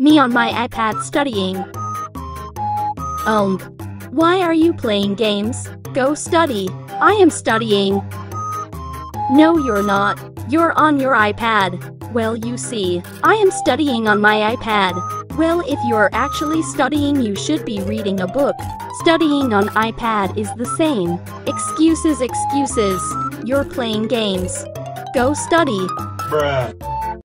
Me on my iPad studying. Why are you playing games? Go study. I am studying. No, you're not. You're on your iPad. Well, you see, I am studying on my iPad. Well, if you're actually studying, you should be reading a book. Studying on iPad is the same. Excuses, excuses. You're playing games. Go study. Bruh.